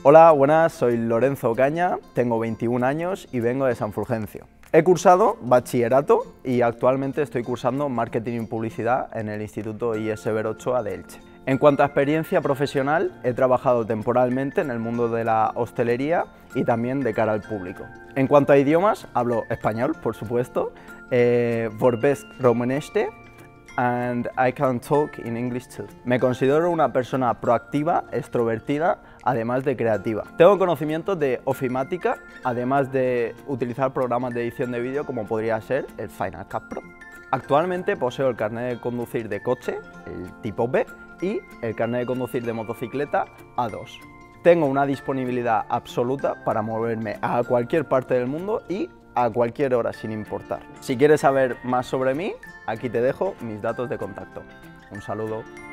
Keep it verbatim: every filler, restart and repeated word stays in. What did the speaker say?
Hola, buenas, soy Lorenzo Ocaña, tengo veintiún años y vengo de San Fulgencio. He cursado bachillerato y actualmente estoy cursando Marketing y Publicidad en el Instituto I S Ver Ochoa de Elche. En cuanto a experiencia profesional, he trabajado temporalmente en el mundo de la hostelería y también de cara al público. En cuanto a idiomas, hablo español, por supuesto, eh, Vorbesc romanesque, and I can talk in English too. Me considero una persona proactiva, extrovertida, además de creativa. Tengo conocimientos de ofimática, además de utilizar programas de edición de vídeo como podría ser el Final Cut Pro. Actualmente poseo el carnet de conducir de coche, el tipo B, y el carnet de conducir de motocicleta A dos. Tengo una disponibilidad absoluta para moverme a cualquier parte del mundo y a cualquier hora, sin importar. Si quieres saber más sobre mí, aquí te dejo mis datos de contacto. Un saludo.